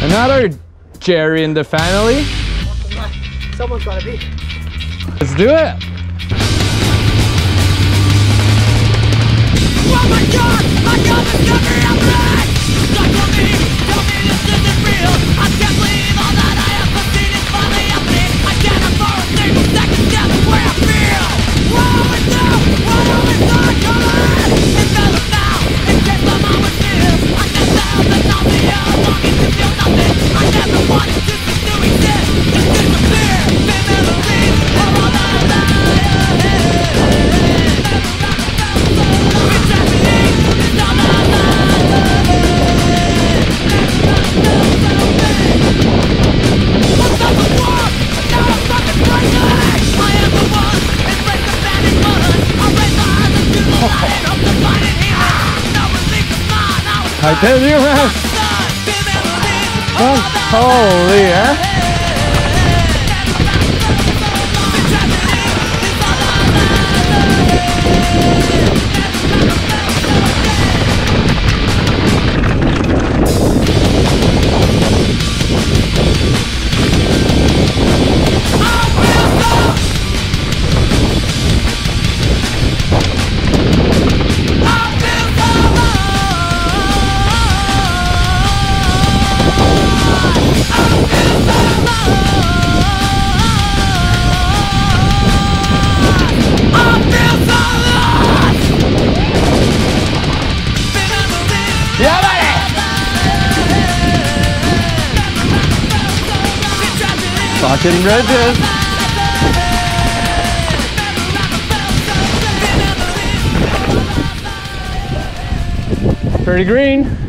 Another Jerry in the family. Someone's gotta be. Let's do it. Oh my God! I got discovery of red! Talk to me! Tell me this isn't real! I can't believe all that I have seen is finally happening! I can't afford a single second down the way I feel! What always knew! What always saw it coming! It's better now! In case I'm always here! I never held the nausea longing to feel nothing! I never wanted to cease to exist! Just disappear! The memories of all that I had! I tell you, man. Holy, eh? Fucking red. Pretty green.